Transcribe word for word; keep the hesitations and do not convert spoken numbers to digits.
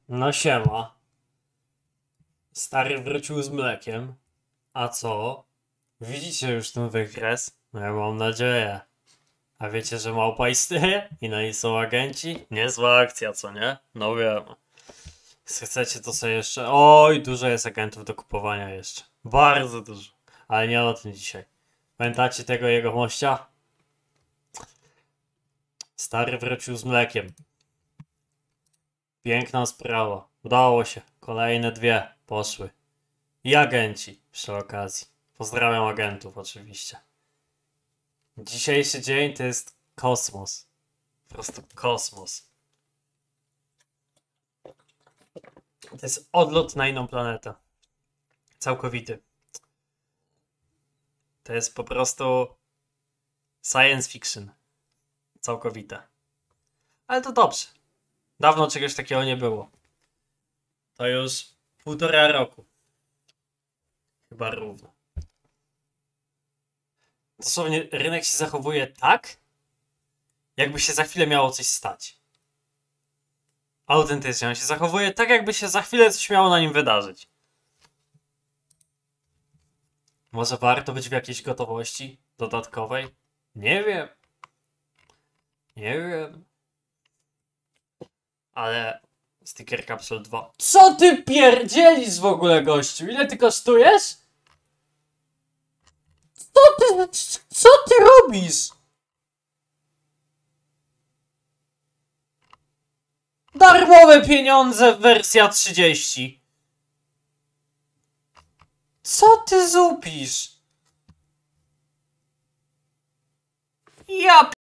No siema. Stary wrócił z mlekiem. A co? Widzicie już ten wykres? No ja mam nadzieję. A wiecie, że małpa istnieje? I na niej są agenci? Niezła akcja, co nie? No wiem. Jeśli chcecie, to sobie jeszcze... Oj, dużo jest agentów do kupowania jeszcze. Bardzo dużo. Ale nie o tym dzisiaj. Pamiętacie tego jego mościa? Stary wrócił z mlekiem. Piękna sprawa. Udało się. Kolejne dwie poszły. I agenci przy okazji. Pozdrawiam agentów oczywiście. Dzisiejszy dzień to jest kosmos. Po prostu kosmos. To jest odlot na inną planetę. Całkowity. To jest po prostu science fiction. Całkowite. Ale to dobrze. Dawno czegoś takiego nie było. To już półtora roku. Chyba równo. Dosłownie rynek się zachowuje tak, jakby się za chwilę miało coś stać. Autentycznie. On się zachowuje tak, jakby się za chwilę coś miało na nim wydarzyć. Może warto być w jakiejś gotowości dodatkowej? Nie wiem. Nie wiem. Ale sticker Capsule dwa. Co ty pierdzielisz w ogóle, gościu? Ile ty kosztujesz? Co ty, co ty robisz? Darmowe pieniądze wersja trzydzieści. Co ty zupisz? Ja